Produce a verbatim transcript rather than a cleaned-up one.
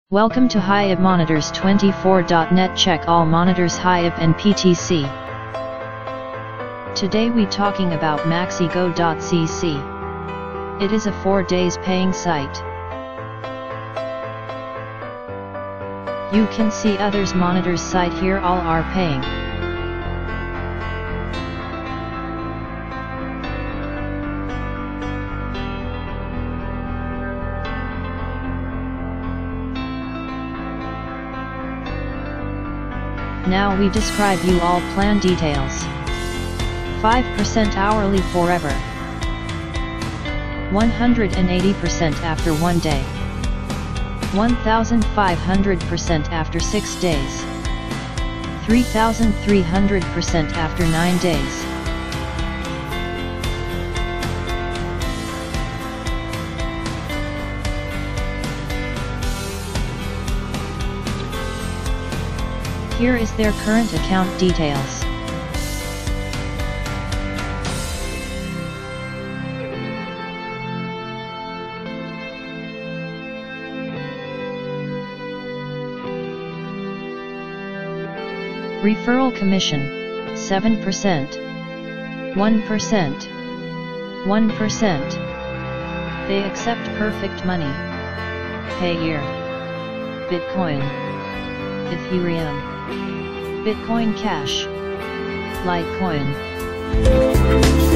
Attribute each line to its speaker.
Speaker 1: Welcome to Hyip Monitors twenty-four dot net. Check all monitors Hyip and P T C. Today we talking about maxigo dot c c. It is a four days paying site. You can see others monitors site here, all are paying. Now we describe you all plan details. five percent hourly forever. one hundred eighty percent after one day. one thousand five hundred percent after six days. three thousand three hundred percent after nine days. Here is their current account details. Referral commission, seven percent. one percent. one percent. They accept perfect money. Payeer. Bitcoin. Ethereum. Bitcoin Cash. Litecoin.